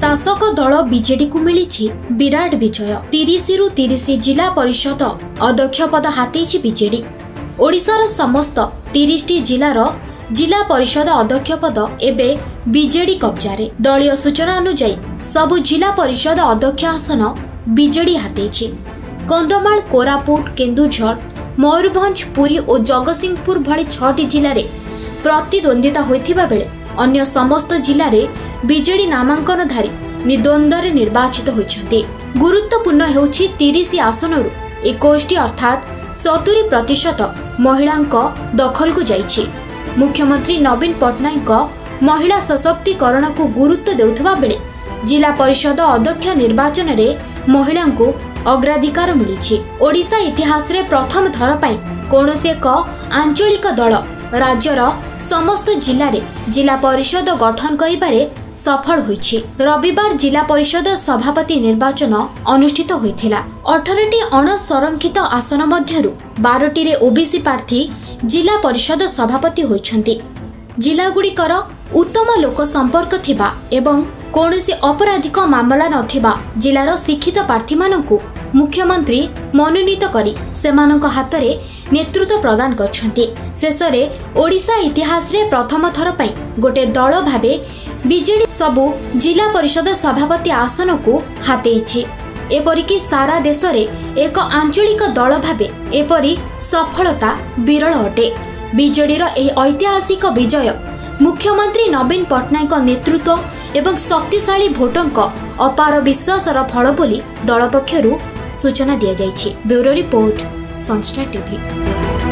शासक दल बीजेडी को मिली विराट विजय। 30 रु 30 जिला परिषद अध्यक्ष पद हाथी बीजेडी। ओडिशार समस्त 30 जिलार जिला परिषद अध्यक्ष पद एबे बीजेडी कब्जारे। दलीय सूचना अनुसार सबु जिला परिषद अध्यक्ष आसन बीजेडी हाथी। कंधमाल, कोरापुट, केन्दुझर, मयूरभंज, पुरी और जगतसिंहपुर भली 6टी जिले में प्रतिद्वंदिता होइथिबा बेले अन्य समस्त जिले में बीजेडी नामांकनधारी निद्वंद्व निर्वाचित होइछन्ते। गुरुत्वपूर्ण हेउछि 30 आसनरु 21 अर्थात 70% महिला दखल को जाइछि। मुख्यमंत्री नवीन पट्टनायक महिला सशक्तिकरण को गुरुत्व देउथबा बेले जिला परिषद अध्यक्ष निर्वाचन रे महिला को अग्राधिकार मिली। ओडिशा इतिहास रे प्रथम थर पई कोनोसी एक आंचलिक दल राज्यर समस्त जिले में जिला परिषद गठन करिबारे सफल होइछि। रविवार जिला परिषद सभापति निर्वाचन अनुष्ठित होइथिला। 18टी अणसंरक्षित आसन मध्यरु 12टी रे ओबीसी प्रार्थी जिला परिषद सभापति होइछन्ति। जिला गुड़िकर उत्तम लोक संपर्क थिबा एवं कौनसी आपराधिक मामला नथिबा जिलार शिक्षित प्रार्थी मानकु मुख्यमंत्री मनोनीत करी सेमानक हाथ रे नेतृत्व प्रदान करछन्ति। शेषरे ओडिशा इतिहास रे प्रथम थर पई गोटे दल भाबे बीजेडी सबु जिला परिषद सभापति आसन को हातेइछि। एपरिकी सारा देश रे एक आंचलिक दल भाबे एपरी सफलता विरल अटे। बीजेडी रो एही ऐतिहासिक विजय मुख्यमंत्री नवीन पट्टनायक नेतृत्व एवं शक्तिशाली भोटरक अपार विश्वासर फल बोली दल पक्षरु सूचना दिया जाइछि। ब्यूरो रिपोर्ट, संस्था टीवी।